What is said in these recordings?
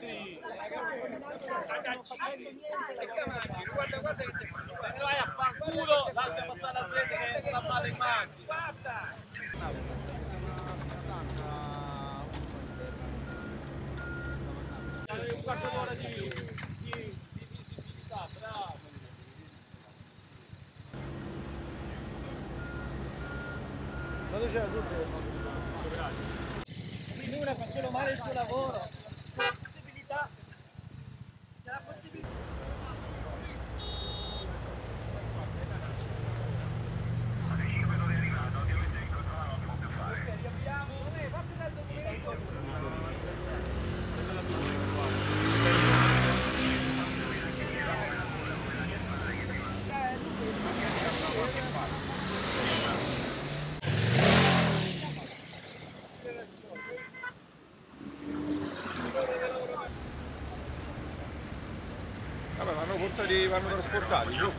Guarda che ti fanno. Vai a fanculo, lascia passare la gente che sta male in macchina. Guarda! Un quarto d'ora di visibilità, bravo! Quando c'era tutto? Quindi uno fa solo male il suo lavoro. C'è la possibilità. C'è la possibilità. Alle 5 non è arrivato, ovviamente in controllo non può più fare. Riabbiamo. Fatti dal documento. Vabbè, vanno trasportati, giù.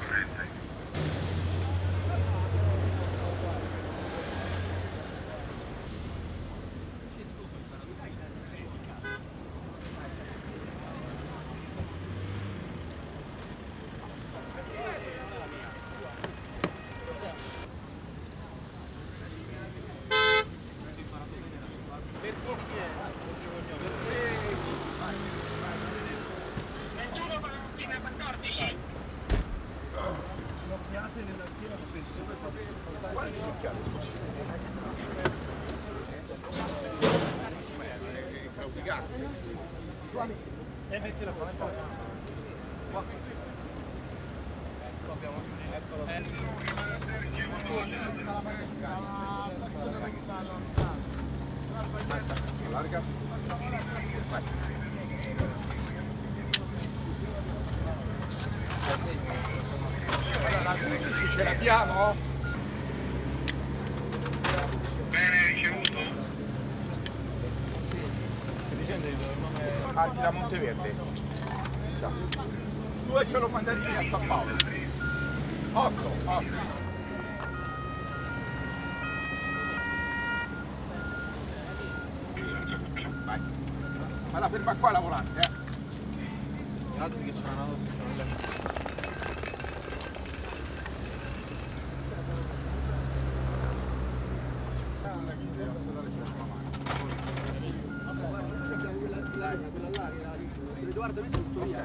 Nella schiena non penso sempre a Quali ginocchiate, scusi? È claudicante. e mettila qua. Larga. La 15 ce l'abbiamo? Bene, ricevuto. Anzi, la Monteverde. 2 ce l'ho mandati a San Paolo. 8. Vai. Alla ferma qua la volante, Gli altri che c'erano addosso sono le... Edoardo, visto tutto via.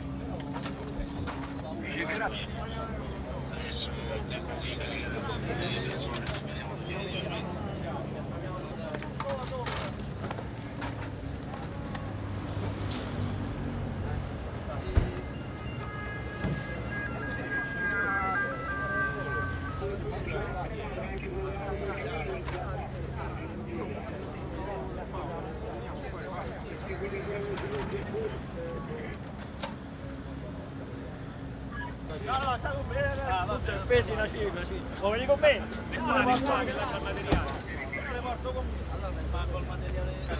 No, sai con me? Tutto il peso in una cifra, o veni con me? No, qua che lascia il materiale. Io le porto con me. Ma col materiale...